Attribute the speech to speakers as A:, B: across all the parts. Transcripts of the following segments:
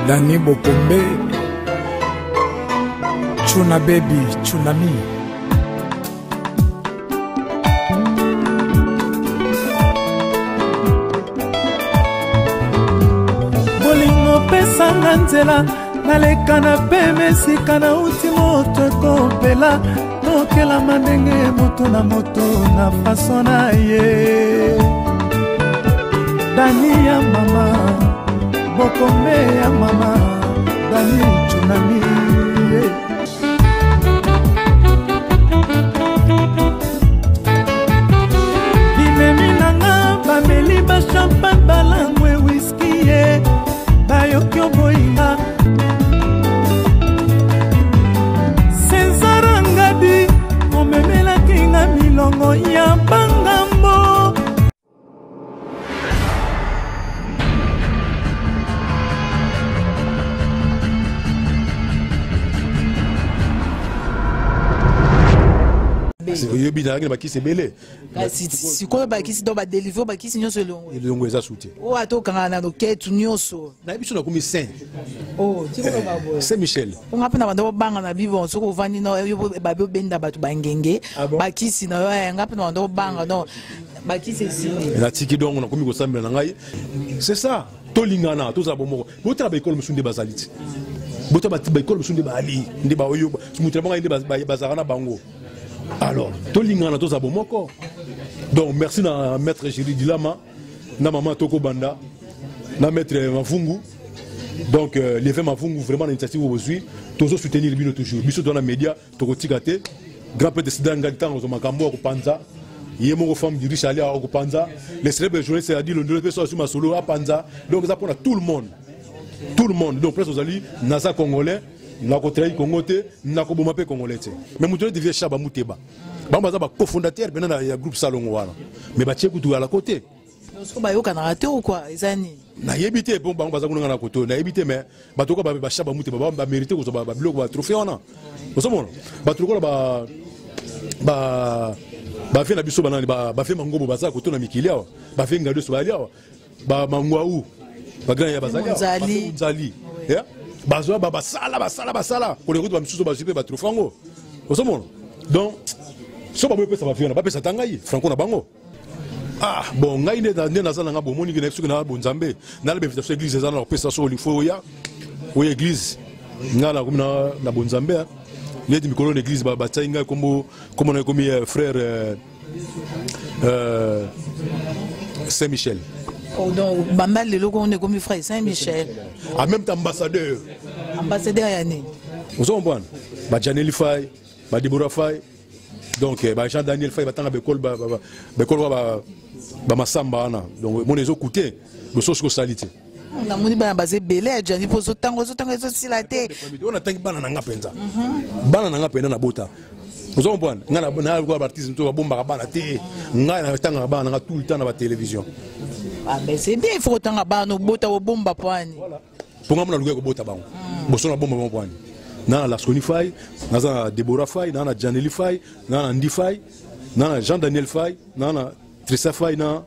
A: Dani Bokombe, Chuna Baby, Tsunami.
B: Bolingo pesa nzela naleka na peme sika na uti moto ekopela tokela mandenge moto na faso na ye. Dani ya mama, Bokombe ya mama, Dani Tsunami. Binemi nanga bameli ba champagne balangwe whisky ye bayokyo boinga Senzarangadi omemela kinga milongo ya bangambo.
C: Yo binanga bakisi belé.
D: Si quoi bakisi do ba délivrer bakisi nyonso longo.
C: Longo eza souté.
D: O ato kanga na loketu nyonso.
C: Na biso na komi Saint.
D: Oh, tiko ba boy.
C: Saint Michel.
D: On ngapa na bando banga na bibo soko vandi no yo ba bo benda batu bangenge. Bakisi na yo ngapa na bando banga no. Bakisi si.
C: Na tiki donc na komi ko sambela na ngai. C'est ça. Tolingana to za bomoko. Bota ba école musunde bazaliti. Bota ba école musunde ba ali. Ndi ba oyo. Mutra banga ndi bazarana bango. Alors, tolingana to za bomoko. Donc merci na maître Jiri Dilama, na maman Toko Banda, na maître Mafungu. Donc les faits Mafungu vraiment l'initiative aujourd'hui, toujours soutenir le bino toujours. Biso dans la média, Toko Tigate, grand prêtre de Sidanga Tang au Makambo au Panza. Yemo femme du riche aller au Panza. Les célèbres journalistes a dit le deux personnes sur ma solo à Panza. Donc ça pour tout le monde. Tout le monde. Donc presque aux alliés, Nasa congolais. Nako trahi Congote, nako bomapé congolais. Mais moutonné devient Chaba Mouteba. Bambaza ba cofondateur maintenant il y a groupe Salongo wala. Mais ba tcheku tout à la côté.
D: Est-ce ba yo kana raté ou quoi ezani?
C: Na yebité bon bambaza kuna na côté, na yebité mais ba toko ba Chaba Mouteba ba mérité ko ba biloko ba trophée wana. Osomona. Ba toko ba fait na biso banani ba fait mangobo baza côté na mikilia. Ba fait ngado so balia. Ba mangwaou. Ba grand ya bazalia. Nzali. Ya? Bazwa basala pour les routes bamisuso bazipe ba trofango osomona donc so ba pesa ba fiona ba pesa tangai franco na bango ah bon ngai ne na zana nga bomoni ke na suka na bonzambe na la invitation église zana pesa so lifo ya o église ngala komina na bonzambe ne di mikolo l'église ba tsainga comme na komi frère Saint Michel.
D: Oh donc Bambal le logo on est comme frère Saint Michel.
C: En même temps ambassadeur.
D: Ambassadeur yani.
C: Vous comprenez? Ba Janeli Fay, ba Deborah Fay. Donc ba Jean Daniel Fay batanga bekol ba masamba na. Donc mon les écouter le sauce ko salite.
D: On a moni ba basé belé Jani pour sotango so silate.
C: On a tangi bana nga penza. Bana nga pena na bota. Vous comprenez? Ngana na ko artiste to bomba bana te. Ngana tanga bana nga tout le temps na ba télévision.
D: Ah mais c'est bien il faut tanga bana bota o bomba poani.
C: Voilà. Pour moi na luga ko bota bango. Boso na bomba poani. Na la Sony Fay, na Deborah Fay, na Janeli Fay, na Andy Fay, na Jean Daniel Fay, na Trissa Fay, na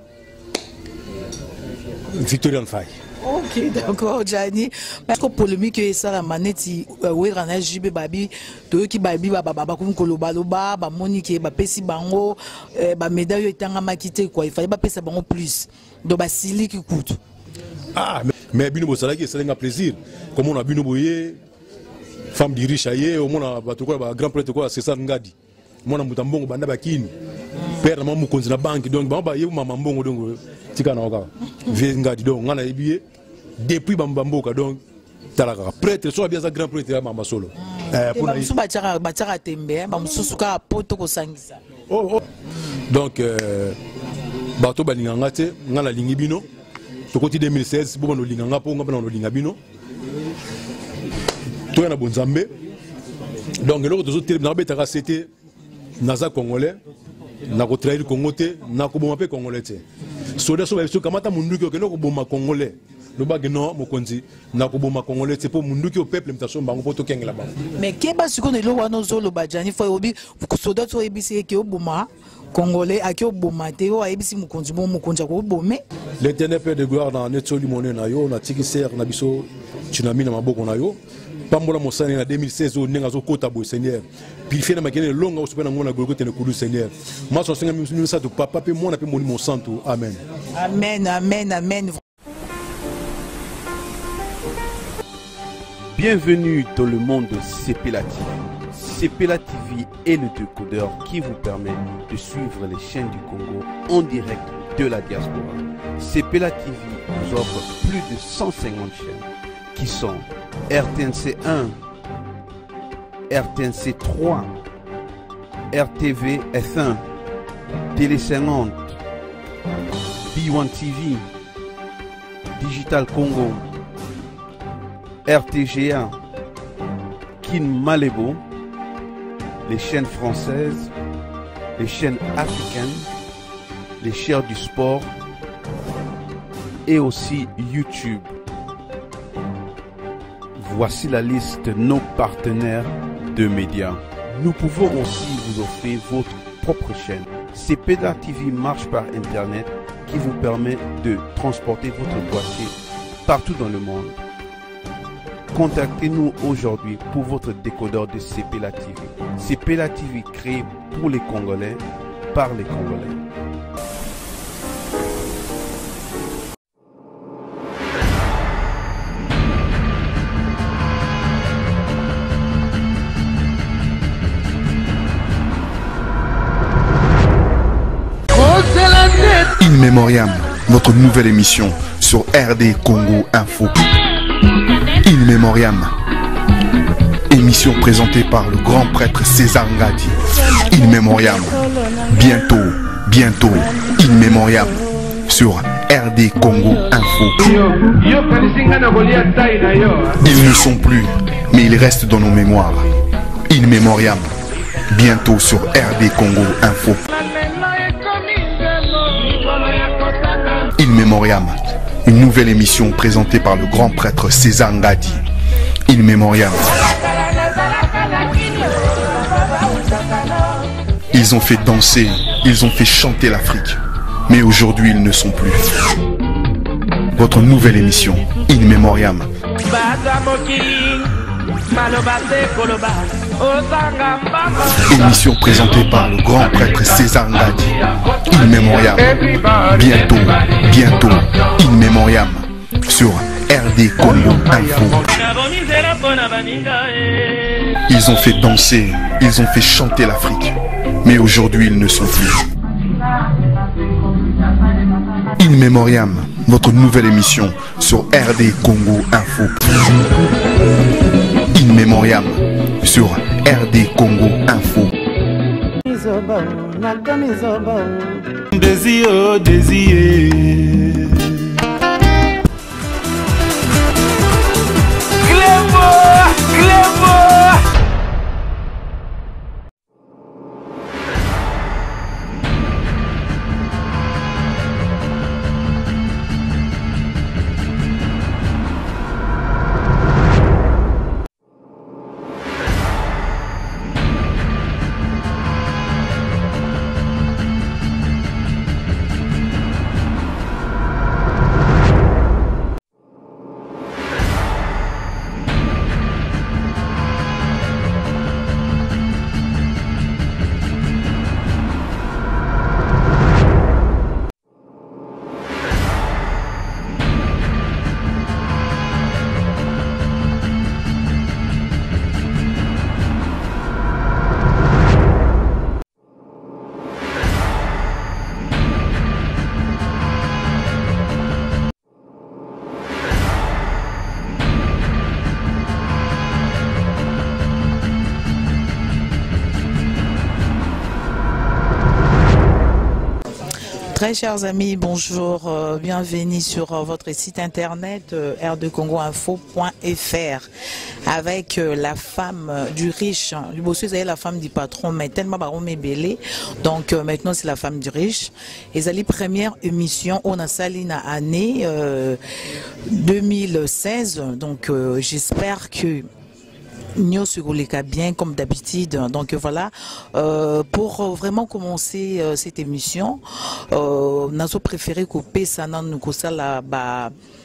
C: Victorian Fay.
D: Ok, d'accord, Gianni. Parce que polémique est ça la manette, oui, Rana Jibé Babi, de qui Babi, Baba Koloba, Ba Monique, Bapesi Bango, médaille est en makité quoi. Il fallait pas payer Bango plus. Donc Basili qui coûte.
C: Ah, mais Bino Salaki, c'est un plaisir. Comme on a Bino Boye, femme du riche aïe, au moins on a grand prêtre quoi, c'est ça Ngadi. Moi on a Mutambongo Banda Bakini. Père na mamu konzi na banque donc ba yebu mama mbongo donc tika na oka vie Ngadi donc ngana ebiye depuis bambamboka donc talaka prêtre so bien ça grand prêtre ya mama solo
D: pour na musu bataka tembe ba mususu ka poto ko sangisa
C: donc bato balinganga te ngana lingi bino to koti 2016 bo bano linganga po ngapa na linga bino to na bonzambe donc le autres autres na betaka c'était naza congolais na ko trahir Congo te na ko bomba pe congolais te soda so ba so kamata munduki okeno ko bomba congolais le bag non mokonzi na ko bomba congolais te po munduki au peuple mtaso bango poto kengela bango
D: mais keba siko ne lo wana zolo bajani fo obi soda to ebisi ke oboma congolais aki oboma te o ebisi mukonzi mo mukonza ko bomé
C: l'éternel père de gloire na netso limone na yo na tiki ser na biso tsunami na maboko na yo pambola mosani na 2016 o nenga zo kota bo Seigneur purifier na makene longa osopena ngona golgote ne kulu Seigneur maso senga mi sa to papa pe mona pe moni mon santo amen
D: amen amen amen.
E: Bienvenue dans le monde de Sepela TV. Sepela TV est le décodeur qui vous permet de suivre les chaînes du Congo en direct de la diaspora. Sepela TV vous offre plus de 150 chaînes qui sont RTNC 1, RTNC 3, RTV F1, Télé 50, B1 TV, Digital Congo, RTGA, Kin Malebo, les chaînes françaises, les chaînes africaines, les chaînes du sport et aussi YouTube. Voici la liste de nos partenaires de médias. Nous pouvons aussi vous offrir votre propre chaîne. Sepela TV marche par Internet qui vous permet de transporter votre boîtier partout dans le monde. Contactez-nous aujourd'hui pour votre décodeur de Sepela TV. Sepela TV créé pour les Congolais, par les Congolais.
F: In Memoriam, notre nouvelle émission sur RD Congo Info. In Memoriam, émission présentée par le grand prêtre César Ngadi. In Memoriam, bientôt, In Memoriam sur RD Congo Info. Ils ne sont plus, mais ils restent dans nos mémoires. In Memoriam, bientôt sur RD Congo Info. In Memoriam, une nouvelle émission présentée par le grand prêtre César Ngadi. In Memoriam. Ils ont fait danser, ils ont fait chanter l'Afrique. Mais aujourd'hui, ils ne sont plus. Votre nouvelle émission, In Memoriam. Émission présentée par le grand prêtre César Ngadi. In Memoriam. Bientôt, In Memoriam sur RD Congo Info. Ils ont fait danser, ils ont fait chanter l'Afrique. Mais aujourd'hui, ils ne sont plus. In Memoriam, votre nouvelle émission sur RD Congo Info. In Memoriam sur RD Congo Info.
D: Très chers amis, bonjour, bienvenue sur votre site internet r2congoinfo.fr avec la femme du riche. Du bossu, c'est la femme du patron, mais tellement baron belé. Donc maintenant c'est la femme du riche. Et c'est la première émission on a sali na année 2016. Donc j'espère que nous sur les cas bien comme d'habitude. Donc voilà, pour vraiment commencer cette émission, nous avons préféré couper ça dans nous ça là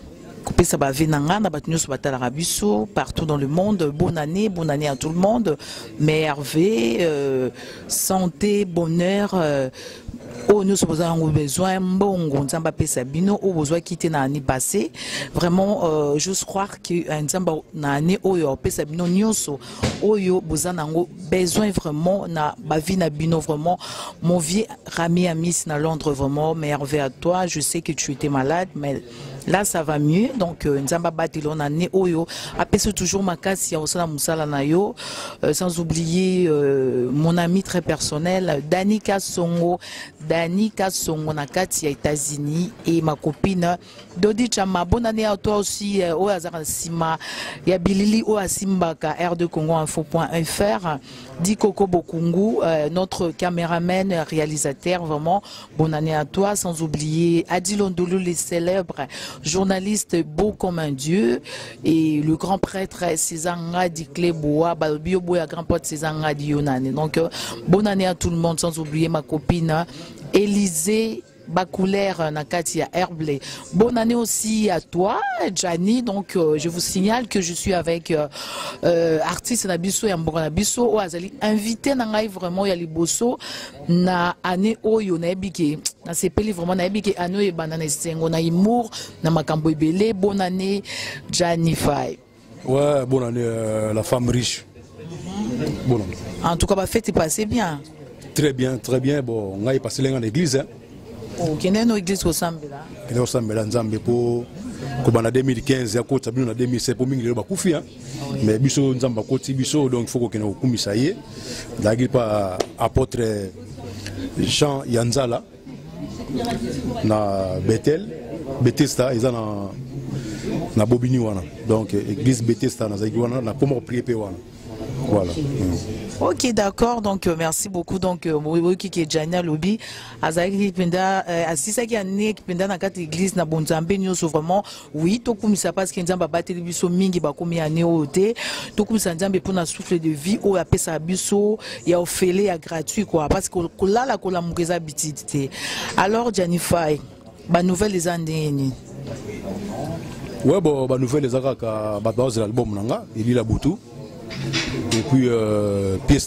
D: kopesa ba venanga na bato nyonso batalaka biso partout dans le monde. Bonne année à tout le monde. Merveille, santé, bonheur. Nous avons besoin de Sabino, besoin quitter l'année passée. Vraiment, je crois que l'année Sabino Nyoso, besoin vraiment na bavi na bino vraiment. Mon vieux Rami Amis na Londres vraiment merveille à toi. Je sais que tu étais malade, mais là ça va mieux. Donc Nzamba Batilon année Oyo apese toujours makasi ya osala musala na yo. Sans oublier mon ami très personnel Dani Kasongo na kati ya États-Unis et ma copine Dodi Chama. Bonne année à toi aussi au Azara Sima ya Bilili au Asimbaka R2 Congo Info.fr. Di Koko Bokungu, notre caméraman, réalisateur, vraiment bonne année à toi. Sans oublier Adilon Doulou, les célèbres journalistes beau comme un dieu, et le grand prêtre César Ngadi Kleboa, Balbio Boya grand pote César Ngadi Yonane. Donc bonne année à tout le monde, sans oublier ma copine Élisée Bacoulaire Nakatia Herblé. Bonne année aussi à toi, Gianni. Donc, je vous signale que je suis avec artiste Nabiso et Mbora Nabiso. O Azali invité Nangai vraiment Yali Bosso na année Oyo na ebike na sepeli vraiment na ebike ano e banana sengo na humour na makambo ebele. Bonne année Gianni Fay.
C: Ouais, bonne année la femme riche. Bonne année.
D: En tout cas, ma fête est passée bien.
C: Très bien, très bien. Bon, on a passé en église. Hein.
D: Ok, nous avons église au Sambela.
C: Nous avons Sambela Nzambe pour en 2015, en 2017 pour mingi bakufi. Mais biso Nzamba koti biso donc il faut qu'on ait au commissaire. D'agir par apôtre Jean Yanzala na Bethel, Bethesda ils en na Bobini wana. Donc église Bethesda na Zaigwana na pour prier pe wana. Voilà.
D: Ok, d'accord. Donc, merci beaucoup. Donc, qui est Jania Lobby, Azaki Penda, Assisa qui a né, Penda na quatre églises, na Bonzambe, nous vraiment, oui, tout comme ça passe qu'il y a un télévision mingi, bakomi a néoté, tout comme ça, pour na souffle de vie, ou à pesa biso, il y a offert, il y a gratuit, quoi, parce que là, la cola mougueza bitité. Alors, Janifai, ba nouvelle les années.
C: Ouais, bon, ba nouvelle les araka, ba base l'album nanga, il y a Boutou. Et puis, pièce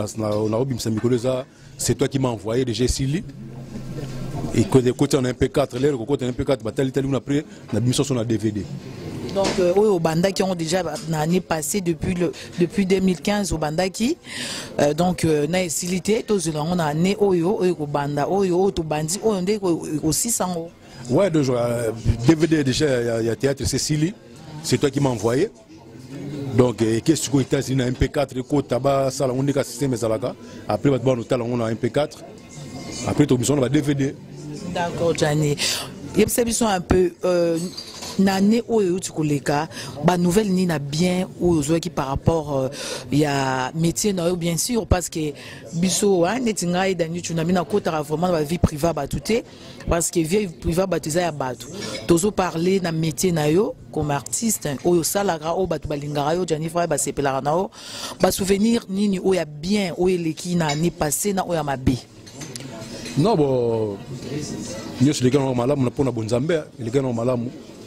C: c'est toi qui m'as envoyé déjà Sili. Et côté en MP4, l'air côté en MP4, on a pris la mission sur la DVD.
D: Donc, au Bandaki ont déjà l'année passée depuis 2015 au Bandaki. Donc, na Silité, on a né au Banda, au Bandi, au 600.
C: Ouais, DVD déjà, il y a théâtre Cécilie. C'est toi qui m'as envoyé. Donc, qu'est-ce que tu as dit dans MP4, on a un système après, on a un MP4. Après, on a un DVD.
D: D'accord, Gianni. Il y a un peu. Nane oyo tukoleka ba nouvelle ni na bien ou qui par rapport il y a métier na bien sûr parce que biso netinga et dani tu na mina kota vraiment la vie privée ba touté parce que vie privée ba tuza ya batu tozo parler na métier na yo comme artiste oyo salaga o batu balingara yo Gianni Fay ba sepela na o ba souvenir nini oya bien oyo leki na ni passé na oya mabe.
C: Non bon nous les gars malamu na pona bonzambe les gars malamu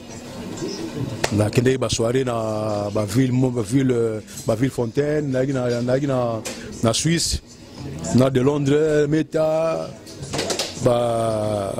C: na kende ba soirée na ba ville Fontaine na Suisse na de Londres Meta ba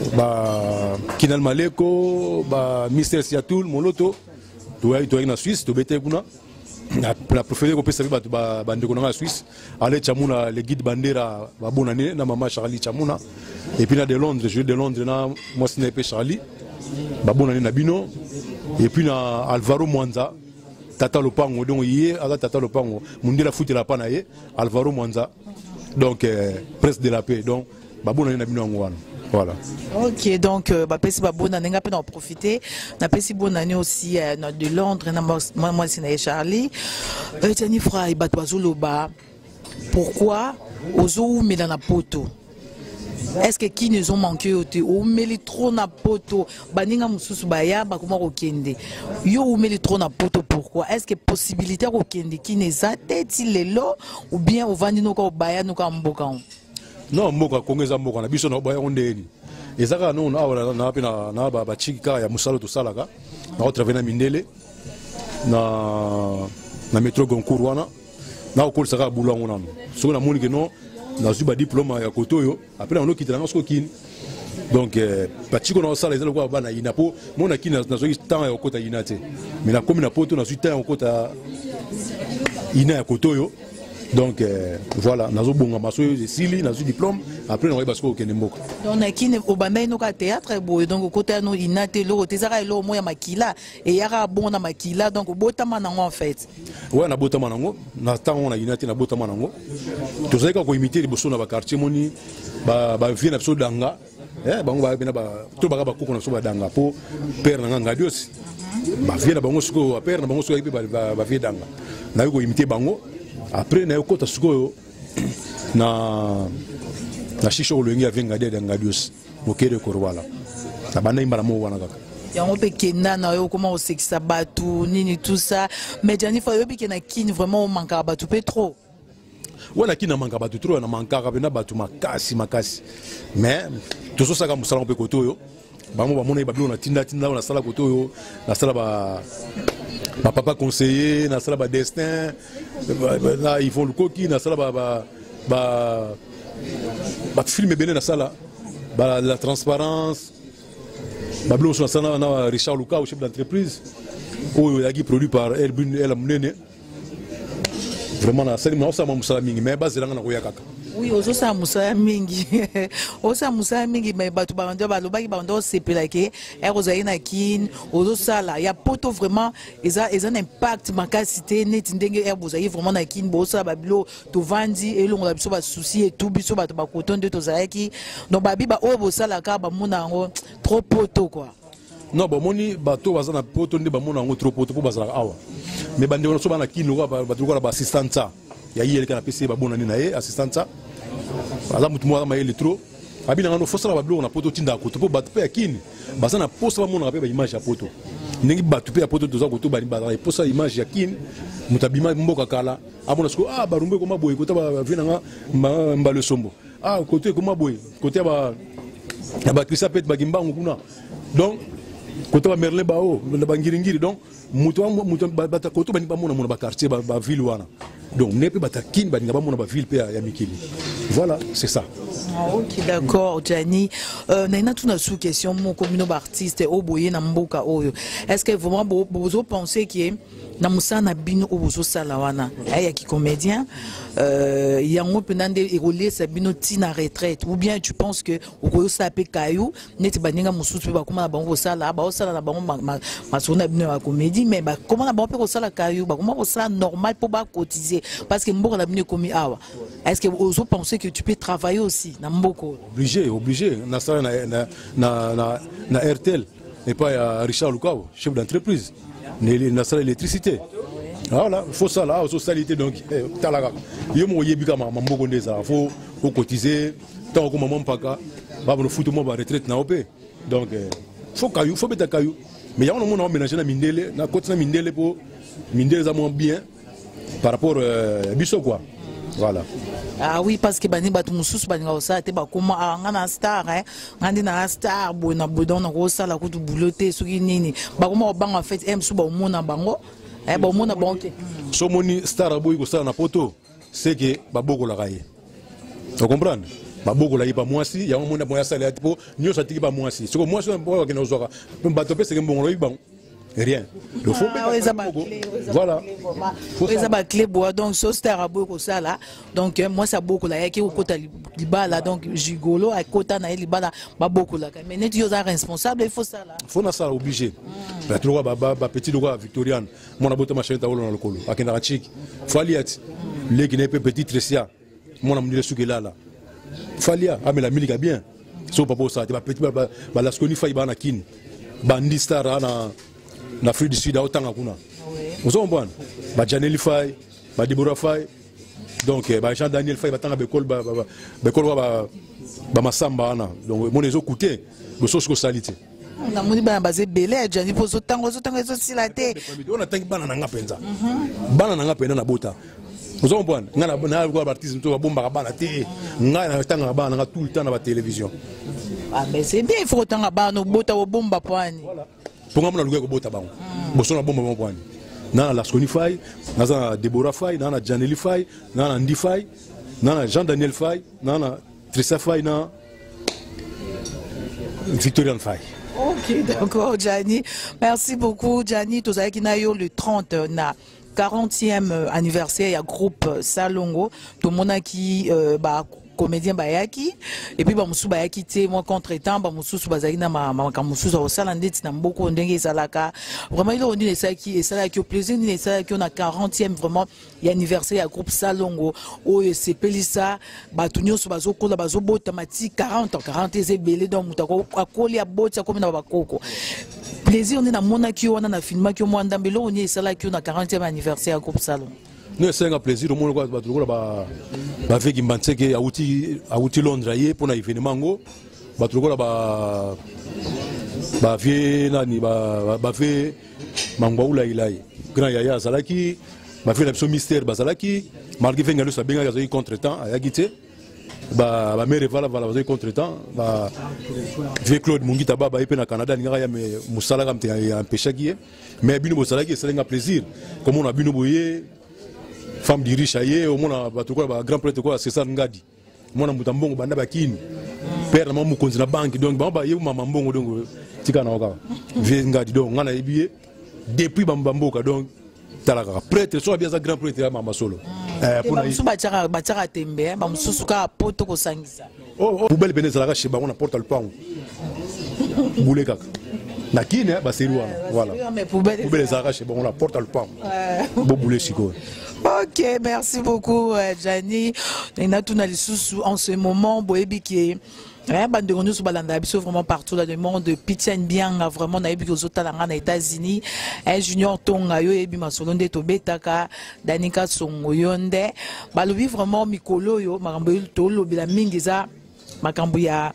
C: Kinal Maleko ba Mister Siatul Moloto to na Suisse to bete kuna na professeur ko pesa ba ndeko na Suisse aller chamuna le guide bandera ba bonane na mama Charlie chamuna et puis na de Londres je de Londres na moi sniper Charlie ba bonane na bino. Et puis na Alvaro Mwanza, Tata Lopango, donc hier, Tata Lopango, Mundela Fouti la Panaye, Alvaro Mwanza, donc presse de la paix, donc Babou n'a pas voilà.
D: Ok, donc Bapesi Babou n'a pas en profiter. N'a pas si bonne année aussi de Londres, moi c'est Charlie. Gianni Fay, Batouazoloba, pourquoi Ozo met dans la poto? Est-ce que qui nous ont manqué ou meli trop na poto baninga mususu baya bakuma kokende yo ou meli trop na poto pourquoi est-ce que possibilité kokende qui n'est ateti lelo ou bien au vandi no ko baya no ka mboka
C: non mboka kongeza mboka na biso na baya ondeni ezaka non na ba chika ya musalo to salaka na travailler na Mindele na métro Goncourt wana na okol saka bulango nanu so na moni que non na zuba diplôme ya kotoyo après on okitela na sko kin donc patiko na sala ezalo kwa bana ina po mona kin na zo temps ya kota inate mais na komi na poto na temps ya kota ina ya kotoyo. Donc voilà, nous avons bon amassé Sili, nous avons diplôme. Après nous avons basé au Kenemboka.
D: Donc on a qui au Bamay nous a théâtre beau donc au côté nous inate lo tezara lo moya makila et yara bon na makila donc au botama nango en fait.
C: Ouais na botama nango, na temps on a inate na botama nango. Tout ça quand on imiter les bosso na ba quartier moni ba vient na so danga. Bango ba bina ba to ba ba ko na so ba danga po père na ngadi aussi. Ba vient na bango suko père na bango suko ba vient danga. Na ko imiter bango. Après na yokota suko na shisho olwengi avenga de ngadios mokere korwala tabana imbala mo wana kaka
D: yango pe kenda na yo comment osekisa batu nini tout ça mais Johnny fa yo bi na kin vraiment manka batu pe trop
C: wana kina manka batu trop na manka bena batu makasi mais tozo saka musala pe koto yo bango ba mona babilo na tinda na sala koto yo na sala ba papa conseiller na sala ba destin là ils font le coquille na sala ba film bene na sala ba la transparence ba blo so na na Richard Luka au chef d'entreprise ou yaki produit par Elbun El Munene vraiment na sala mo sa musala mingi mais bazela na ko yakaka.
D: Oui, ozo sa musa mingi. Osa musa mingi mais batu bando balobaki bando sepela ke erozayi na kin ozo sala ya poto vraiment eza un impact makasité net ndenge erbozayi vraiment na kin bosa babilo to vandi elongo la biso ba souci et tout biso batu ba koton de tozayaki donc babi ba o bosala ka ba mona ngo trop poto quoi.
C: Non ba moni bato baza na poto nde ba mona ngo trop poto po bazala awa. Mais bande so ba na kin ngo ba truko ba assistanta. Ya yele kana pesi ba bona ni na ye assistanta ala mutu mo ma yele trop abina ngano fosala ba blo na poto tinda ko to po batu pe yakini basa na posa ba mona pe ba image ya poto ningi batu pe ya poto toza ko to ba ni ba posa image yakini mutabima mboka kala abona sko ba rumbe ko maboy ko ta ba vina nga mbalo sombo côté ko maboy côté ba Christa pet ba gimbangu kuna donc côté ba Merlin ba o ba ngiringiri donc mutu ba ta ko to ba ni ba mona ba quartier ba ville wana. Donc, on ne peut pas kin ba ngaba mona ba ville pe ya mikili. Voilà, c'est ça.
D: OK, d'accord, Johnny. Naina tuna sous question mon communauté artiste au boye na mboka oyo. Est-ce que vraiment vous pensez que na musana bino ozo sala wana ya ki comédien yango penande éroler sa bino tina retraite ou bien tu penses que okoyo sa pe kayu net baninga mususu ba kuma na bango sala ba osala na bango masona bino ya comédie mais ba comment na bango pe sala kayu ba comment sala normal pour ba cotiser parce que mboka na bino komi awa. Est-ce que vous pensez que tu peux travailler aussi na mboko?
C: Obligé na sala na RTL et pas à Richard Lukao chef d'entreprise na sala électricité. Voilà, il faut ça là, socialité donc talaga. Yo mo yebika ma mboko ndeza, faut cotiser tant que maman paka, ba no foot mo ba retraite na opé. Donc faut caillou, faut beta caillou. Mais ya on mo mélanger na Mindele, na côté na Mindele pour Mindele za moins bien par rapport biso quoi. Voilà.
D: Ah oui, parce que bani batu mususu bani nga osala te ba koma ngana star ngandi na star bona bodon na osala kutu bouloté soki nini ba koma obanga en fait su ba mona bango ba mona bango
C: so moni star boy ko sala na poto c'est que ba boko la kaye. Tu comprends? Ba boko la yiba mwasi ya mona moya sala tipo nyo sa tiki ba mwasi. So mwasi ba ke no zoka ba to pese ke mbongo yiba rien. Le faut voilà.
D: Ça va clé bois donc so star a beaucoup ça là. Donc moi ça beaucoup là qui au côté libala donc gigolo à côté na libala ba beaucoup là. Mais net yo za responsable il faut ça là.
C: Faut na ça obligé. La trois ba petit logo Victoriane. Mon abota machin ta wolo na lokolo. Akenda chik. Faliat. Les qui n'est pas petit Tresia. Mon amni le suki là là. Falia mais la musique bien. So papa ça te ba petit ba la skoni fa ibana kin. Bandi star na Afrique du Sud autant hakuna. Vous comprenez? Ba Janeli Fay, ba Deborah Fay. Donc ba Jean Daniel Fay batanga bekol ba masamba ana. Donc mon ezo coûté, le sauce ko salité.
D: Na moni ba basé belé Jani poso tango zo silate.
C: On a tangi bana nga penza. Bana nga pena na bota. Vous comprenez? Ngana na ko artiste to bomba bana te. Ngana tanga bana nga tout le temps na ba télévision.
D: Ah mais c'est bien il faut tanga bana bota wo bomba poani.
C: Voilà. pour moi na luga ko bota bango boso na bomba mopwani na Lasconi Faye na Deborah Faye na Janely Faye na Ndi Faye na Jean Daniel Faye na Trissa Faye na Victorian Faye.
D: Ok, d'accord, Gianni. Merci beaucoup, Gianni. Tous avec le 30 na 40e anniversaire du groupe Salongo. Tout le monde qui comédien bayaki et puis bamusu bayaki te moi contre temps bamusu bazaki na makamusu au salandeti na mboko ndenge salaka vraiment il on dit ça qui et ça qui au plaisir ni ça qui on a 40e vraiment l'anniversaire du groupe Salongo o c'est pelisa batunyo so bazokola bazobota mati 40 ezebele donc mutako akoli ya bota comme na bakoko plaisir on est na mona qui on a filmé qui moi ndambelo on est ça là qui on a 40e anniversaire du groupe Salongo.
C: Nous c'est un plaisir au monde ba avec Imbanseke auti Londres hier pour un événement ngo ba trokola ba vie nani ba fait mangwaula ilai grand yaya zalaki ba fait l'abso mystère bazalaki malgré venga le sabenga gazo contre-temps ayagite ba mere vala bazo contre-temps ba vie Claude Mungita baba epe na Canada ninga ya me musala kamte ya empêchaki mais bino bosalaki c'est un plaisir comme on a bino boye femme du riche aye au moins ba grand prêtre quoi c'est ça ngadi mona mutambongo banda bakini père na mamu konzi na banque donc ba ye mama mbongo donc tika na oka vie ngadi donc ngana ebiye depuis bambamboka donc talaka prêtre so bien ça grand prêtre ya mama solo
D: pour na musu bataka tembe ba mususu ka poto ko sangisa
C: poubelle beneza la chez ba on porte le pain boule kaka na kine ba seriwa voilà poubelle za chez ba on porte le pain bo boule chiko.
D: Ok, merci beaucoup, Gianni. En ce moment, Boebi qui est vraiment partout dans le monde, Pitien bien, vraiment, on a eu aux États-Unis, Junior Tonga, Yoebi Masolonde, Tobetaka, Danika Songoyonde, Balobi vraiment Mikolo, Marambo Tolo, Bilamingiza, Makambuya.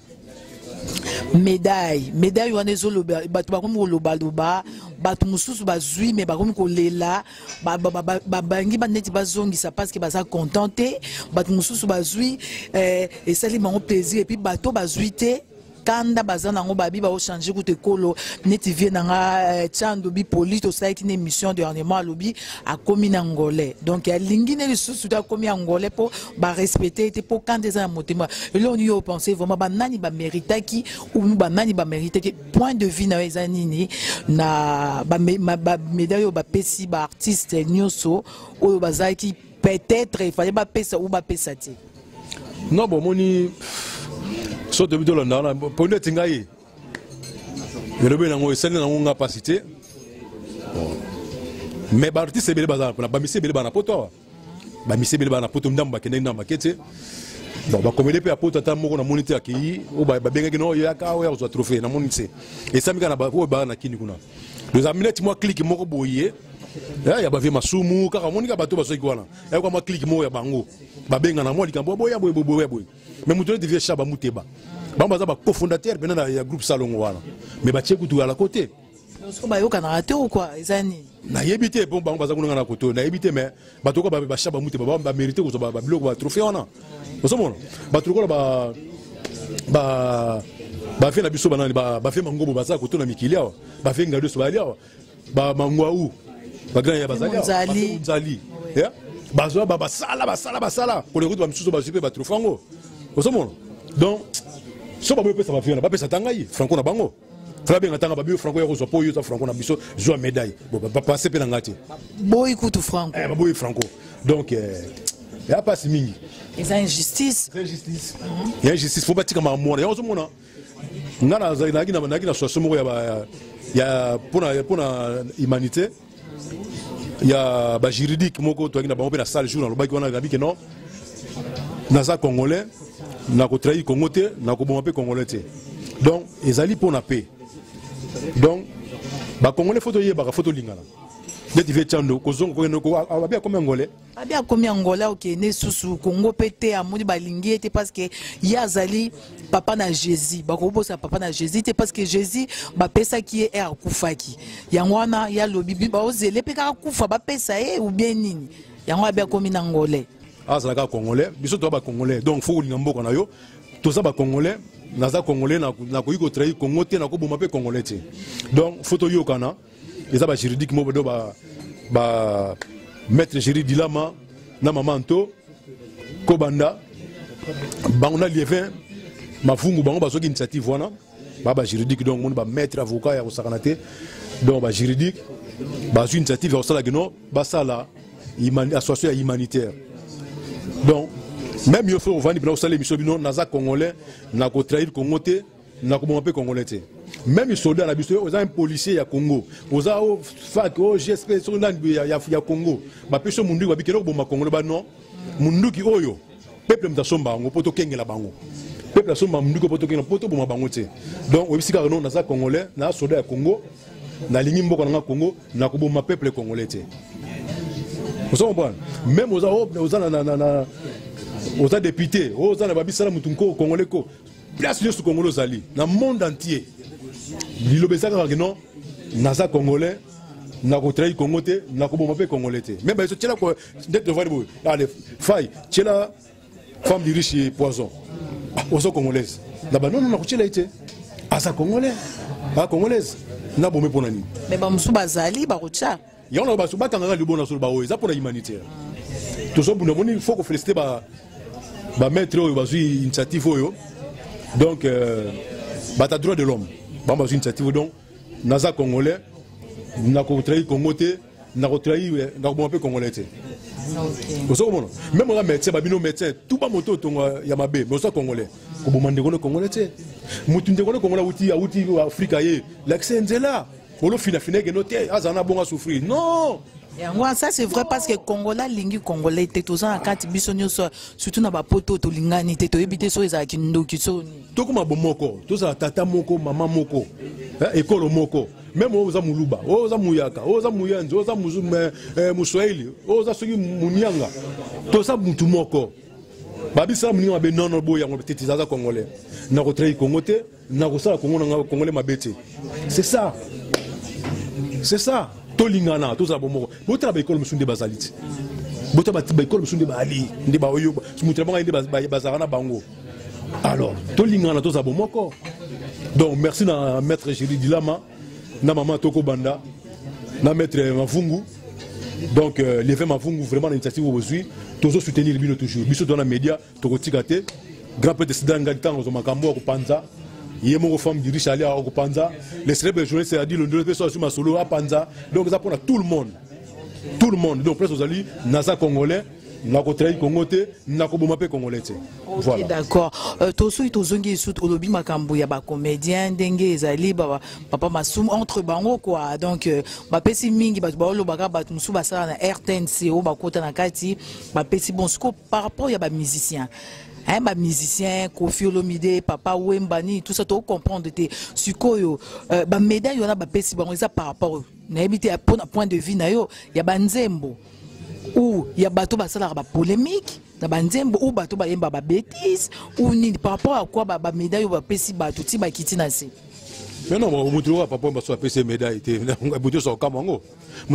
D: Médaille on est zolo batu ba komi lobaloba batu mususu bazui mais ba komi kolela bangi ba neti bazongisa parce que baza contenté batu mususu bazui et ça li bango plaisir et puis bato bazui te kanda bazana ngo babi ba changer ko te kolo neti vie nanga chando bi polito ça qui une émission dernièrement lobi a komi na ngolais donc ya lingine le sous da komi ngolais pour ba respecter te pour quand des motema et là on y penser vraiment ba nani ba mérita qui ou ba nani ba mériter que point de vue na ezanini na ba médaille ba pesi ba artiste nyoso ou ba qui peut-être il fallait ba pesa ou ba pesa ti
C: non bon moni so de bidolo na pour ne tingai le be na ngo esene na ngo capacité mais ba artiste bele bazana pour ba mise bele bana poto ba mise bele bana poto ndamba kende ndamba kete bon ba komele pe apoto ta moko na moniteur ki o ba benga ki no ya ka o ya zo trophée na moniteur et ça mi kana ba ko ba na kini kuna les amineti moi clique moko boye ya ba vie masumu kaka monika bato ba so ikwana ya kwa ma clique mo ya bango ba benga na mo likambo boya boya mais mutu devient chaba muteba bamba za ba cofondateur benana ya groupe Salongo wana mais ba tchekutu à la côté
D: so ba yoka na raté ou quoi ezani
C: na yebité bon bamba za kunanga na côté na yebité mais bato ko ba chaba muteba ba mériter ko ba bloc ba trophée wana osomona bato ko ba fait na biso banani ba fait mangobo baza ko to na mikilia ba fait ngado so ba lia ba mangwaou ba grand ya bazali nzali ya bazo basala ko le route ba msuso ba super ba trofango osomona donc so ba pesa ba fiona ba pesa tangai franco na bango frabe ngatanga ba bio franco ya ko so po yo ta franco na biso zo médaille ba passer pe na ngati
D: boy kutu franco
C: ba boy franco donc ya pas mingi
D: c'est injustice
C: ya injustice faut batika ma mona ya osomona ngana za na so mo ya pona humanité ya ba juridique moko to ngina ba na salle jour na lobaki wana gabi que non naza congolais na ko trahir Congo te na ko bomba pe congolais te donc ezali pona paix donc ba congolais photo ye ba photo lingana deti ve chando ko zongo ko no abia
D: komi angolais ok ne susu Congo pété amoni balingi était parce que yazali papa na Jésus ba ko bosa papa na Jésus te parce que Jésus ba pesa qui est akufaki yangwana ya lobibi ba ozele pe ka kufa ba pesa ou bien nini yangwa abia komi angolais
C: ça la congolais biso to ba congolais donc faut linga mboko na yo to ça ba congolais naza congolais na ko yiko trahi Congo te na ko boma pe congolais te. Donc photo yo kana eza ba juridique mo do ba maître Géry Dilama na mamanto Kobanda bango na lievin mafungu bango bazoki initiative wana ba juridique donc mon ba maître avocat ya kosakana te donc ba juridique ba initiative ya kosala geno basala association humanitaire. Donc même yo fait on vandi pour ça l'émission bino naza congolais na ko trahir Congo te na ko bomper congolais te. Même les soldats na biso aux un policier ya Congo aux a au fac au GSP sur nan ya Congo ba peso mundu ba bikelo bomba congolais ba non mundu ki oyo peuple mtasomba ngo poto kengela bango peuple asomba mundu ko poto kengela poto bomba bango te. Donc obisika non naza congolais na soldat ya Congo na lingi mboko na Congo na ko bomba peuple congolais te. Vous comprenez? Même aux aux députés, aux babisala mutunko congolais ko place sur Congolais zali dans le monde entier. L'ilobesa ka non naza congolais na ko trahi Congo te na ko bomba congolais te. Même ba so tela ko d'être voir bo allez faille tela femme du riche poison. Aux congolaises. Là ba non na ko tela ite. Asa congolais. Ba congolaise na bombe ponani.
D: Mais ba musu bazali ba rocha.
C: Il y a un peu de bon sur le pour l'humanitaire. Tout ça, il faut féliciter les maîtres qui initiative. Donc, les droits de l'homme. Les initiative. Donc, Naza Congolais, nous avons trahi Congo, nous avons trahi Congolais. Même les médecins, les médecins, tout le monde est Yamabé, mais aussi Congolais. Nous avons Congolais. Nous avons Congolais, Afrique, l'accès est là. On a fini que noter, azana bon à souffrir. Non.
D: Ça c'est vrai parce que Congolais lingi Congolais était tous en carte bisonio surtout na ba poto to lingani te to ebité so ezaki ndoki so ni.
C: To kuma bomoko, to za tata moko, mama moko. Ekolo moko. Même oza muluba, oza muyaka, oza muyanzi, oza muzume muswahili, oza soki munyanga. To sa mutu moko. Babisa munyanga be non boya ngo tete za Congolais. Na ko trahi Congo te, na ko sala Congo na Congolais mabete. C'est ça. C'est ça. Tolingana, tout ça bon. Vous travaillez comme monsieur de Basalit. Vous travaillez comme monsieur de Bali, de Baoyo, vous travaillez de Bazarana Bango. Alors, Tolingana, tout ça bon. Donc, merci à maître Géry Dilama, na maman Toko Banda, na maître Mafungu. Donc, les femmes Mafungu, vraiment l'initiative aujourd'hui, toujours soutenir le bino toujours. Biso dans les médias, Toko Tikate, grand président Ngalitan, Ozomakambo, Panza. Il y a une femme du riche à Panza. Les célèbres journalistes a dit le deux personnes sur ma solo à Panza. Donc ça pour tout le monde. Tout le monde. Donc presque aux alliés, Naza Congolais, Nako trahi Congoté, Nako Bomapé Congolais.
D: Voilà. D'accord. Toso et Tozongi sous Olobi Makambo, il y a des comédiens, Dengue, Ezali, Papa Massoum, entre bango quoi. Donc, Bapesi Mingi, Batbalo Baga, Batmoussou, Bassa, RTNC, Bakota Nakati, Bapesi Bonsko, par rapport à des musiciens. Un musicien, Kofi Olomide, Papa Wembani, tout ça, tu comprends de tes sukoyo. Médaille, il y en a des par rapport à point de vue, il y a Banzembo, ou il y a bateau basala polémique, na Banzembo, ou bateau bayemba bêtise, ou ni par rapport à quoi médaille ou pesi bateau, ti bakiti nasi.
C: Mais non, on ne papa pas sur PC médaille, on a sur Kamango. On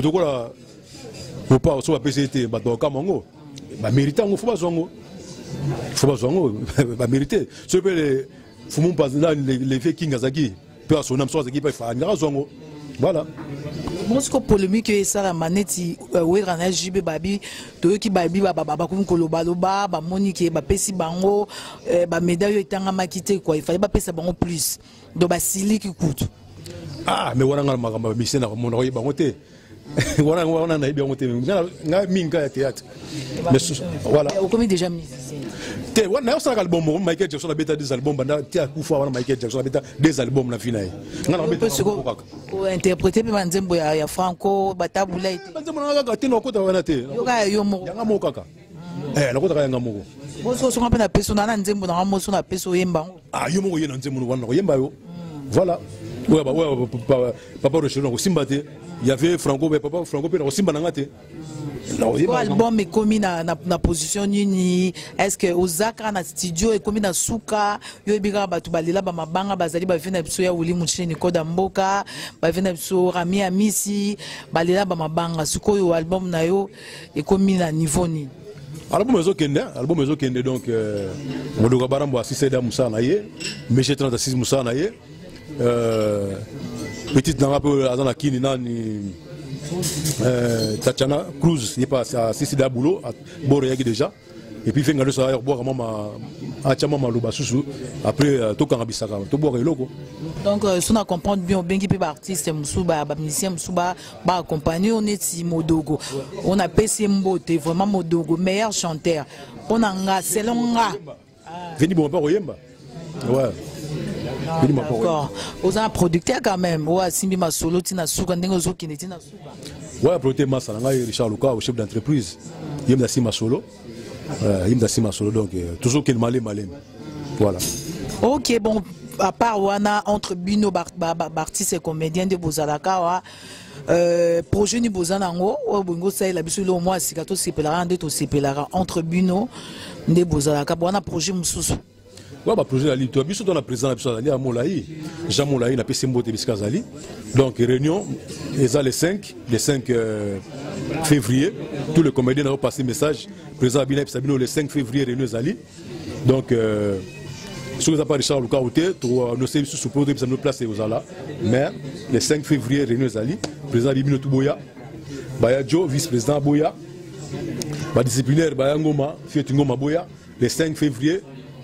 C: ne pas sur PC, bateau Kamango. Méritant, on faut pas zongo. Il faut pas mériter. Ce que les fumons pas là, les faits King Azaki, peu à son âme, soit Azaki, pas faire un zongo. Voilà.
D: Moi, ce que polémique est ça, la manette, oui, on a JB Babi, de qui Babi, Baba, comme Kolobaloba, Monique, Bapesi Bango, médaille est en maquité, quoi. Il fallait pas payer ça bango plus. Donc, Basili qui coûte.
C: Ah, mais voilà, ma mission, mon oreille, bangoté. Voilà, on a bien monté. On a mis un théâtre. Voilà.
D: On connaît déjà musicien.
C: On a un album, Michael Jackson a bêta des albums, Michael Jackson a bêta des albums, la finale. On a bêta.
D: Pour interpréter, il y a Franco, Bataboula. Il y a Yomo.
C: La côte à Yamamo. Voilà. Papa Rochelle, Simbate. Il y avait Franco, Papa Franco, Simbanangate.
D: L'album est commis na position ni est-ce que Ozaka na studio est commis na Souka yo biga batu balela ba mabanga bazali ba vena biso ya Wuli Muchini Koda Mboka ba vena biso Rami Amisi balela ba mabanga suko yo album na yo est commis na niveau ni.
C: album ezo kende donc modoka barambo asiseda musa na ye meche 36 musa na ye petite nanga pe azana kini nani Tatiana Cruz n'est pas asisida boulot boro yaki déjà et puis fait ngalo ça boire mama achama maluba susu après to kanga bisaka to boire eloko.
D: Donc si on comprend bien bengi pe artiste musuba ba musicien musuba ba accompagner on est Modogo on a PC Mbote vraiment Modogo meilleur chanteur on a nga selon nga
C: veni bon pas oyemba ouais.
D: D'accord. Vous avez un producteur quand même. Ouais, Simbi Masolo, Tina Souka, Nengozo qui n'est Tina Souka.
C: Ouais, producteur Masala, Richard Luka, au chef d'entreprise. Il y a Sima Solo. Il y a Sima Solo, donc toujours qu'il malé. Voilà.
D: Ok, bon, à part Wana, entre Bino, artiste et comédien de Bozalaka, projet ni Bozanango, Bongo Saï, la Bissou, au moins, Sikato Sepelara, Ndeto Sepelara, entre Bino, de Bozalaka, Wana projet Moussous.
C: Ouais, bah projet Ali, toi, biso dans la présence Ali à Molaï, Jean Molaï n'a pas Sembo de Biskazali. Donc réunion, les 5 février, tous les comédiens ont passé message. Président Abinep Sabino le 5 février réunion Ali. Donc si vous n'avez pas Richard Luka Outé, nous sommes sous projet de nous placer aux Ala. Mais le 5 février réunion Ali, président Bibino Touboya, Bayadjo vice-président Boya, disciplinaire Bayangoma, Fietungoma Boya, le 5 février.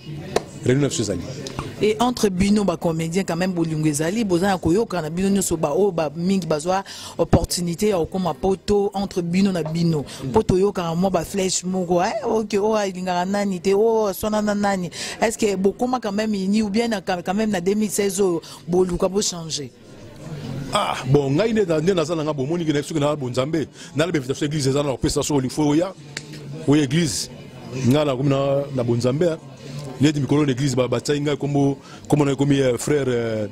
D: Et entre Bino ba comédien quand même bolungezali bozana koyoka na Bino nyoso ba o ba mingi bazwa opportunité au comme poto entre Bino na Bino poto yoka mo ba flèche moko OK o ilinga nani te o sona nani est-ce que beaucoup quand même ni ou bien quand même na 2016 boluka bo changer.
C: Ah bon ngai ne na zana nga bomoni ke na suka na bonzambe na la invitation église zana ko pesa so lifo ya o église ngala comme na bonzambe. Il y a des micros d'église, comme on a commis frère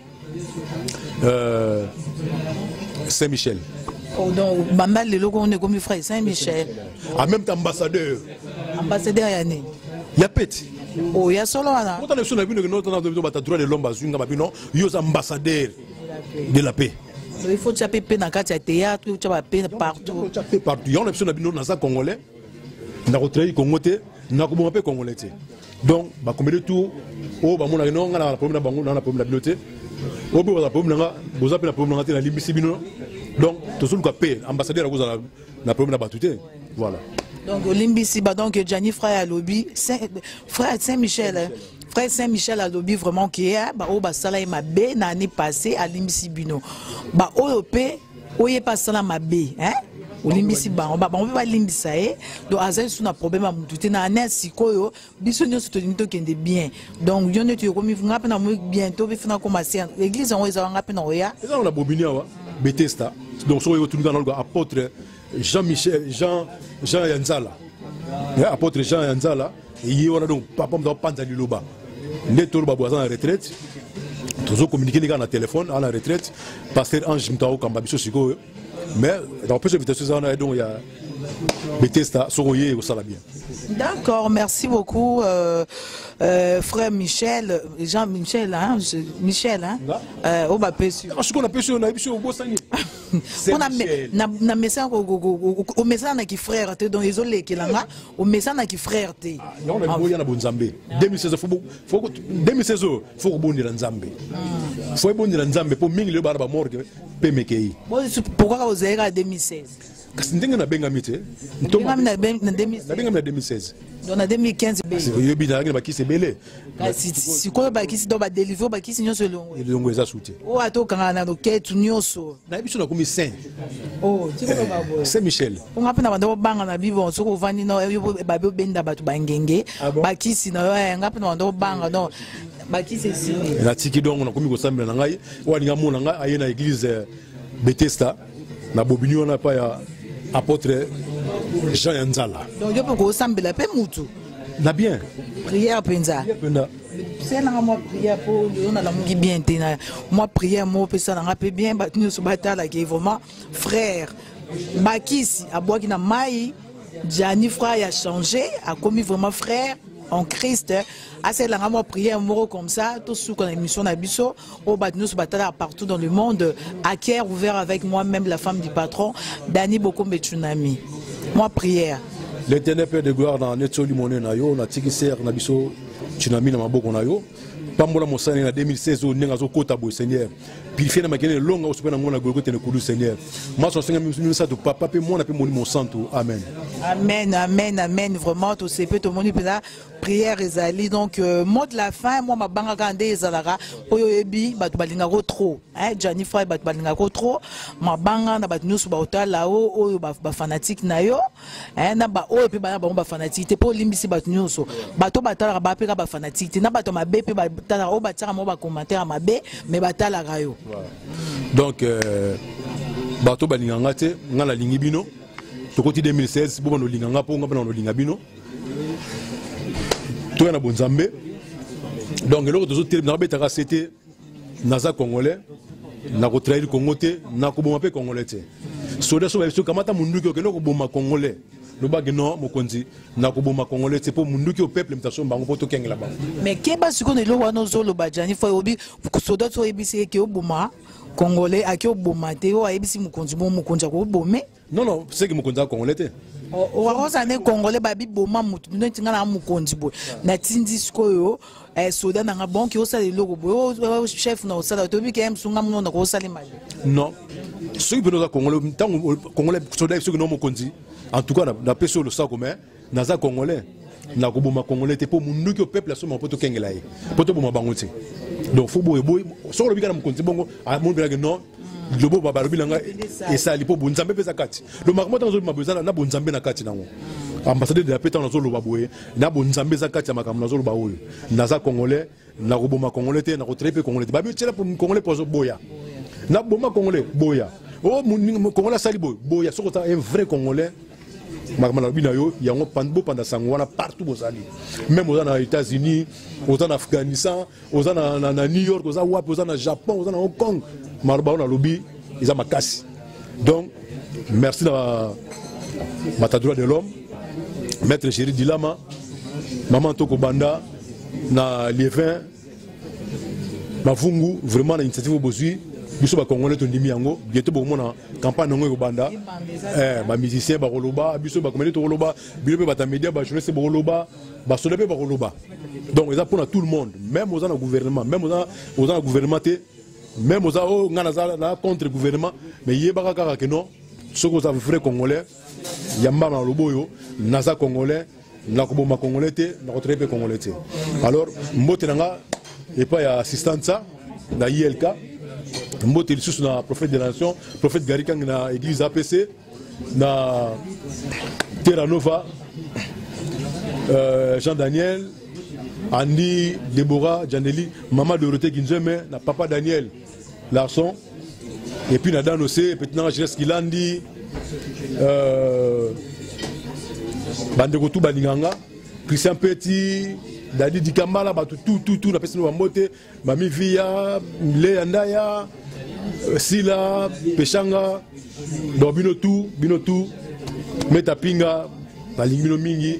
C: Saint-Michel.
D: Oh, donc, Bambal, le logo, on est commis frère Saint-Michel.
C: En même temps, ambassadeur.
D: Ambassadeur, Yanné.
C: Il y a pète.
D: Oh, il y a solo, Anna.
C: Quand on est sur la ville, on a droit de l'homme, il y a ambassadeur de la paix.
D: Il faut taper paix dans le théâtre, il faut taper paix partout.
C: Partout. Il y a une personne dans le Congolais, dans le Congolais, dans le Congolais. Donc, combien de tout, oh, bah, mon aïnon, on a la problème dans la bibliothèque. Oh, bah, la problème dans vous appelez la problème dans la Limbisibino. Donc, tout ce que vous avez ambassadeur, vous avez la problème dans la voilà.
D: Donc, Limbisiba, donc, Gianni frère à lobby, frère Saint-Michel, frère Saint-Michel à lobby vraiment qui est, bah, oh, bah, ça là, il m'a bé, l'année passée à Limbisibino. Bah, oh, oh, il est pas ça là, ma bé, hein? Olimbisi ba on peut pas limbisa donc azali sous un problème à mututé na ane sikoyo biso nyonso to limito kende bien donc yo netu yokomi nga pe na mo bientôt be fina commencer l'église on eza nga pe na oya
C: eza na bobinia wa Bethesda donc so yo tunuka na apôtre Jean-Michel Jean Yanzala apôtre Jean Yanzala yi wana donc papa mta panza liloba neto lo baboza na retraite toujours communiquer les gars na téléphone à la retraite pasteur Ange Mtao kamba biso sikoyo. Mais dans plus d'invitation, il y a Bethesda, Soroye et au Salabien.
D: D'accord, merci beaucoup, frère Michel, Jean-Michel, hein, Michel, hein, au Bapessu.
C: Je qu'on a pêché, on a pêché au Bossani.
D: On a message au message qui frère, donc ils ont les Kelanga, au message qui frère.
C: Non, on a bon Zambé. 2016, il faut bondir en Zambé. Il faut bondir en Zambé pour mingle le barba mort que PMKI.
D: Pourquoi vous avez à 2016?
C: Parce que nous avons bien amité. Nous avons bien 2016.
D: Donc en 2015,
C: c'est bien qui c'est belé.
D: Si quoi qui doit délivrer qui sinon selon.
C: Il donc les a soutien.
D: Oh ato quand on a donc tout nyoso.
C: Na biso na komi Saint.
D: Oh, tu vois pas
C: Saint Michel.
D: On a pena bando banga na bibo so ko vani no babe benda batu bangenge. Bakisi na yo nga pena bando banga no. Bakisi si.
C: La tiki donc on a komi ko sambela na ngai. Wani nga mona nga aye na église Bethesda na bobini on a pas ya apôtre Jean Yanzala.
D: Donc je peux sambela pe mutu.
C: Na bien.
D: Prière penza. C'est là moi prière pour on a la mungi bien tena. Moi prière moi pe ça na pe bien ba nous so batala qui vraiment frère. Bakisi aboki na mai Gianni frère a changé, a commis vraiment frère en Christ. Assez là moi prière moro comme ça tout sous qu'on émission na biso au bat nous so batala partout dans le monde à cœur ouvert avec moi-même la femme du patron Dani Bokombe Tsunami. Moi prière
C: L'éternel Père de gloire dans notre limone na yo na tiki ser na biso tsunami na maboko na yo pambola mosani na 2016 o nenga zo kota bo Seigneur purifier na makene longa osopena ngona golgote ne kudu Seigneur maso senga misa to papa pe mona pe moni mon santo amen
D: amen amen amen vraiment tout c'est peut tout moni pela prière ezali donc mot de la fin moi ma banga kande ezalara oyo ebi batu balinga ko trop Johnny Fry batu balinga ko trop ma banga na batu nyusu ba otala oyo ba fanatique na yo na ba oyo pe ba fanatique te po limbisi batu nyusu bato batala ba pe ba fanatique na bato mabe pe batala o bataka mo ba commentaire mabe mais batala rayo
C: donc bato balinga ngate ngala lingi bino to koti 2016 bo bano linga ngapo ngapa no linga bino to na bonzambe donc eloko tozo télé na betaka c'était naza congolais na ko trahir Congo te na ko boma pe congolais te soda so ba so kamata munduki okeno ko boma congolais le bag non mokonzi na ko boma congolais te po munduki au peuple mutation bango poto kengela bango
D: mais keba sikono lo wana zo lo bajani fo obi soda so ebisi ke oboma congolais aki oboma te o ebisi mukonzi mo mukonza ko bomé
C: non non c'est que mukonza congolais te
D: oza ne congolais babi boma mutu no tinga na mukonzi bo na tindi sikoyo soda na nga bon ki osala eloko bo chef na osala to bi ke msunga muno na ko osala mali
C: non ceux qui veulent congolais tango congolais soda ceux qui non mukonzi en tout cas na peso le sa commun naza congolais na ko boma congolais te po munduki au peuple aso poto kengela ye poto boma bango te donc faut boy so lo bika na mukonzi bongo a mon bila que non le beau baba bilanga et ça lipo bonzambe pesa kati le makmo tanzo mabozala na bonzambe na kati nango ambassadeur de la paix tanzo lo baboye na bonzambe za kati makam nazo lo baoyo naza congolais na ko boma congolais te na ko trepe congolais babi tela pour congolais pozo boya na boma congolais boya oh mon congolais sali boya soko un vrai congolais makam bina yo yango panda sangwana partout bozali même aux États-Unis aux Afghanistan aux na New York aux Wap aux Japon aux Hong Kong marba na lobby ils ont makasi donc merci à Matadroit de l'homme maître Chéri Dilama maman Toko Banda na Lievin Mavungu vraiment l'initiative bozui biso ba congolais to ndimi yango bientôt bo mona campagne ngo ko banda ba musicien ba koloba biso ba communauté to koloba biso ba ta média ba journaliste ba koloba ba solepe ba koloba donc ça pour tout le monde même aux gouvernement même aux gouvernement même aux ngana za contre gouvernement mais yeba kaka que non ce que ça vrai congolais yamba na loboyo naza congolais na ko boma congolais te na ko trepe congolais te alors mbote nga et pas ya assistance na ILK mbote lisusu na prophète de la nation prophète Garikang na église APC na Terra Nova Jean Daniel Andy Deborah Janeli maman Dorothée Kinzeme na papa Daniel Larson et puis na Dan aussi petit na jeunesse Kilandi bandeko tout balinganga Christian Petit Dadi Dikambala batu tout na personne mbote mami via le andaya Sila Peshanga donc bino tout metapinga balingino mingi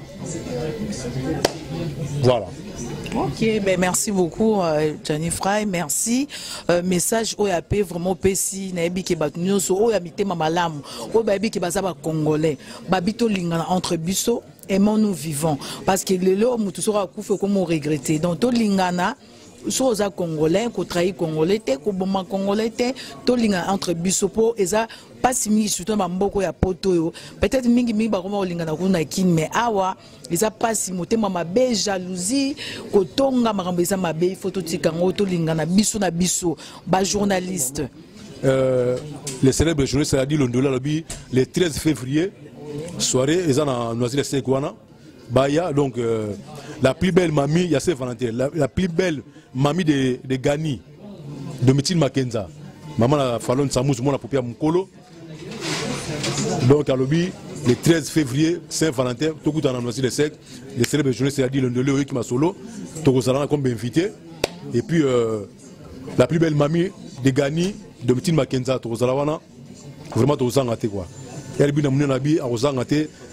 C: voilà.
D: Ok, ben merci beaucoup Johnny Fry, merci. Message OYAP vraiment pesi na ebi ke batunyo so oyamite mamalamu. O babi ke bazaba congolais. Babito lingana entre biso aimons nous vivons parce que le lo mutu sera kufa comme regretter. Donc to lingana so za congolais ko trahi congolais te ko boma congolais te to lingana entre biso po eza pas si surtout mamboko ya poto yo peut-être mingi ba koma olingana kuna kin mais awa eza pas si motema mabe jalousie ko tonga makambo eza mabe photo tikango to lingana biso na biso ba journaliste
C: les célèbres journalistes a dit l'ondola lobi le 13 février soirée eza na Noisy les Sekwana baya donc la plus belle mamie il y a Saint-Valentin la plus belle mamie de Gani de Mitine Makenza maman la Fallon Samous mon la popia mukolo donc à lobby le 13 février Saint-Valentin tout le temps Noisy les Sec les célèbres journalistes a dit l'ondolé qui m'a solo tout ça comme invité et puis la plus belle mamie de Gani de Mitine Makenza tout ça wana vraiment tout ça ngate quoi elle bina munena bi a osangate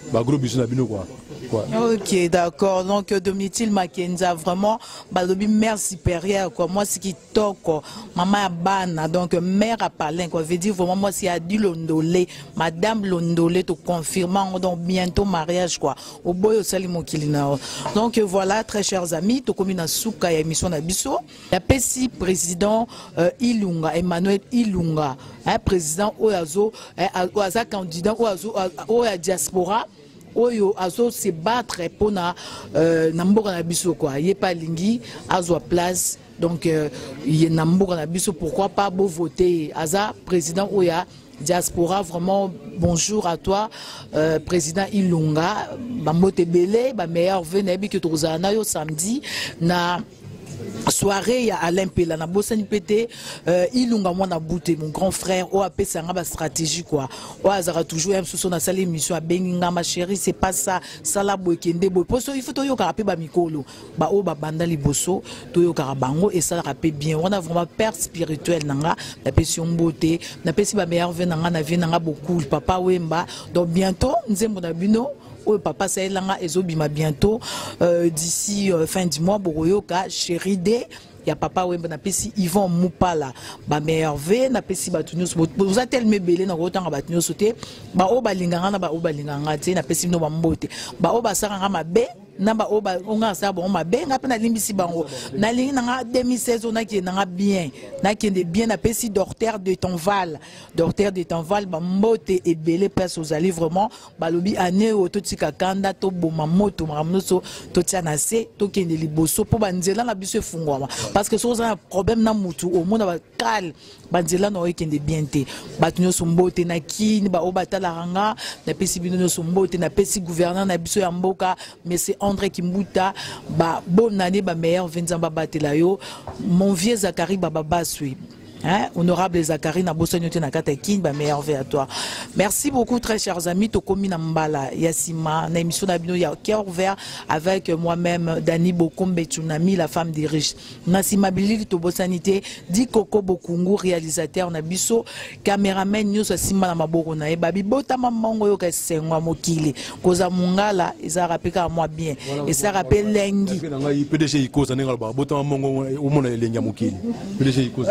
C: gros bisous na bino quoi.
D: Ok, d'accord. Donc, Domitil Makenza, vraiment, balobi mère supérieure, quoi. Moi, c'est qui toko, maman Abana, donc mère à Palin, quoi. Veut dire vraiment, moi, c'est Adi Londolé, madame Londolé, te confirmant, donc bientôt mariage, quoi. Au boy, au salimo kilina. Donc, voilà, très chers amis, to comme na souka et émission Nabiso. La PSI président Ilunga, Emmanuel Ilunga, président Oyazo, Oyaza candidat Oyazo, Oya diaspora. Oyo azo se battre pour na mboka na biso quoi yé pas lingi azo place donc yé na mboka na biso pourquoi pas beau voter aza président Oya diaspora vraiment bonjour à toi président Ilunga bambote belé ba meilleur venu bi que tozana yo samedi na soirée à Alain Pela na bosani pété Ilunga moi na bouté mon grand frère o apé ça nga ba stratégie quoi o azara toujours même sous na salle émission à Benginga ma chérie c'est pas ça sala boykende boy poso il faut to yo karapé ba mikolo ba o ba banda liboso to yo karabango et ça rapé bien on a vraiment père spirituel nanga la passion beauté na pesi ba meilleur venu nanga na vie nanga beaucoup papa Wemba donc bientôt nzembo na bino. Oh, papa Saïlanga ezobima bientôt d'ici fin du mois Boroyoka chéri D il y a papa Wemba na pesi Yvon Moupala ba merveille na pesi batunios vous a tellement belé na rotanga batunios soté ba o balinganga na ba o balinganga te na pesi no ba mbote ba o ba saranga mabe namba oba onga sa bon ma benga pe na limbisi bango na lingi na 2016 on a qui na bien na qui est bien apesi docteur de Tonval ba mbote et belé passe aux allées vraiment balobi année au totika kanda to boma moto mramnoso to tiana se to kende liboso po banzela na biso fungwa parce que so un problème na mutu au monde ba kal banzela no kende bien te batunyo so mbote na kini ba obatala ranga na pesi bino so mbote na pesi gouverneur na biso ya mboka mais c'est André Kimbuta, bonne année, meilleur Vincent Batelayo, mon vieux Zachary Bababasui. Hein? Honorable Zachary Nabosonyote Nakatakin, meilleur vie à toi. Merci beaucoup, très chers amis. Tokomi Nambala, Yassima, na émission d'Abino, ya cœur ouvert avec moi-même, Dani Bokombe Tsunami, la femme des riches. Nassima Bilili, Tobosanité, Di Koko Bokungu, réalisateur Nabiso, caméraman News Sima Namaborona, et Babi Bota Mamango Yoka Sengwa Mokili, Koza Mungala, et ça rappelle à moi bien. Et ça rappelle Lengi.
C: PDG Iko, ça n'est pas Bota Mamango, au monde Lengi Mokili. PDG Iko.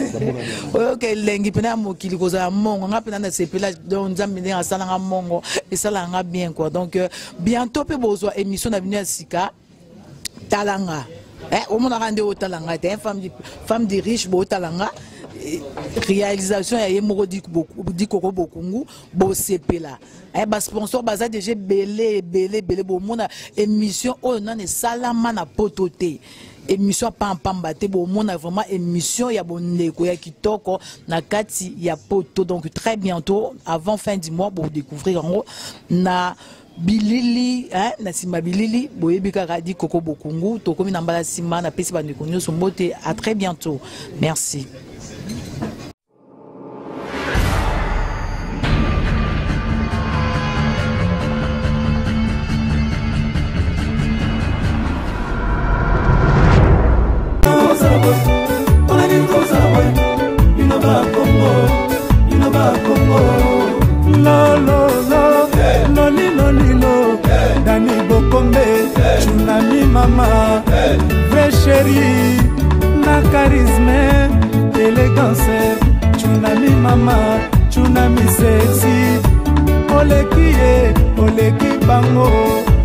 D: Ok, lengi pena mokili koza mongo nga pena na sepela donc nzambe ndenge asala nga mongo esala nga bien quoi donc bientôt pe bozwa émission na bino ya sika talanga au monde rende au talanga te femme de riche bo talanga réalisation ya yemoko di Koko Bokungu bo sepela ba sponsor baza déjà belé bo mona émission o na salama na pototé émission pamba te bon mon a vraiment émission ya boneko ya kitoko na kati ya poto donc très bientôt avant fin du mois pour découvrir en na bilili hein na sima bilili boyebi kaka di Koko Bokungu to komi na mbala sima na pesi bandeko nyo sombote à très bientôt merci.
B: Dani Bokombe, Tsunami Mama, vraie chérie, na charisme, élégance, Tsunami Mama, Tsunami sexy, oleki bango.